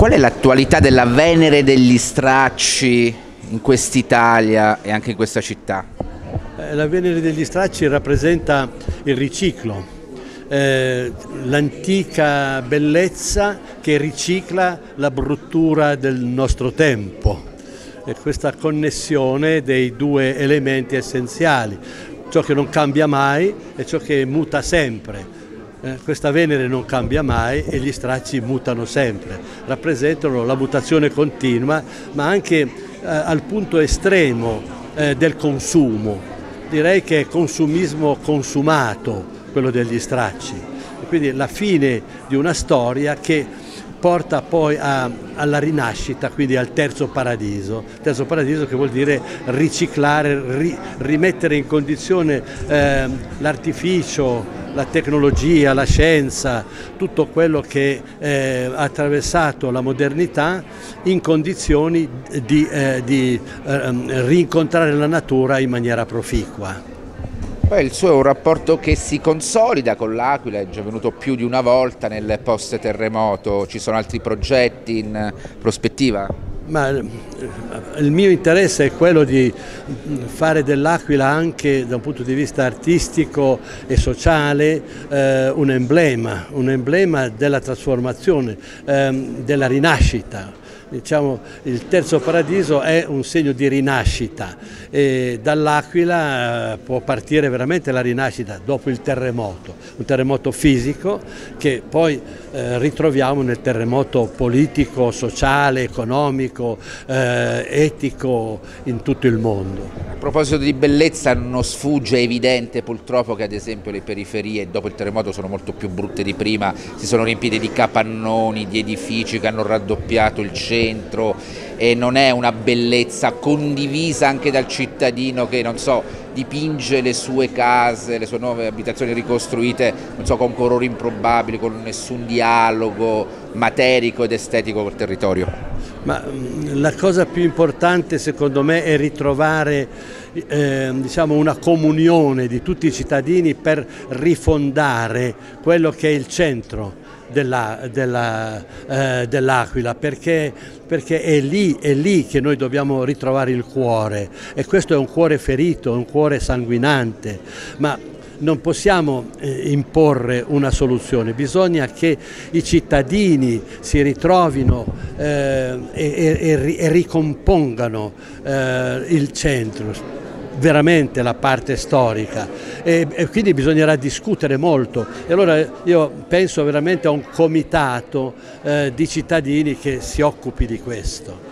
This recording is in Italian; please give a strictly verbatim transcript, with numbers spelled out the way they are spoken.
Qual è l'attualità della Venere degli Stracci in quest'Italia e anche in questa città? La Venere degli Stracci rappresenta il riciclo, eh, l'antica bellezza che ricicla la bruttura del nostro tempo. E questa connessione dei due elementi essenziali, ciò che non cambia mai e ciò che muta sempre. Eh, questa Venere non cambia mai e gli stracci mutano sempre, rappresentano la mutazione continua, ma anche eh, al punto estremo eh, del consumo. Direi che è consumismo consumato quello degli stracci, e quindi la fine di una storia che porta poi a, alla rinascita, quindi al terzo paradiso. Terzo paradiso che vuol dire riciclare, ri, rimettere in condizione eh, l'artificio, la tecnologia, la scienza, tutto quello che eh, ha attraversato la modernità in condizioni di, eh, di eh, rincontrare la natura in maniera proficua. Poi il suo è un rapporto che si consolida con l'Aquila, è già venuto più di una volta nel post terremoto. Ci sono altri progetti in prospettiva? Ma il mio interesse è quello di fare dell'Aquila anche da un punto di vista artistico e sociale eh, un emblema, un emblema della trasformazione, eh, della rinascita. Diciamo, il terzo paradiso è un segno di rinascita e dall'Aquila può partire veramente la rinascita dopo il terremoto, un terremoto fisico che poi eh, ritroviamo nel terremoto politico, sociale, economico, eh, etico in tutto il mondo. A proposito di bellezza, non sfugge, è evidente purtroppo che ad esempio le periferie dopo il terremoto sono molto più brutte di prima, si sono riempite di capannoni, di edifici che hanno raddoppiato il centro e non è una bellezza condivisa anche dal cittadino che, non so, dipinge le sue case, le sue nuove abitazioni ricostruite, non so, con colori improbabili, con nessun dialogo materico ed estetico col territorio. Ma la cosa più importante secondo me è ritrovare eh, diciamo una comunione di tutti i cittadini per rifondare quello che è il centro dell'Aquila, della, eh, dell'Aquila, perché, perché è lì, è lì che noi dobbiamo ritrovare il cuore, e questo è un cuore ferito, un cuore sanguinante, ma non possiamo eh, imporre una soluzione, bisogna che i cittadini si ritrovino eh, e, e, e ricompongano eh, il centro, veramente la parte storica, e, e quindi bisognerà discutere molto, e allora io penso veramente a un comitato eh, di cittadini che si occupi di questo.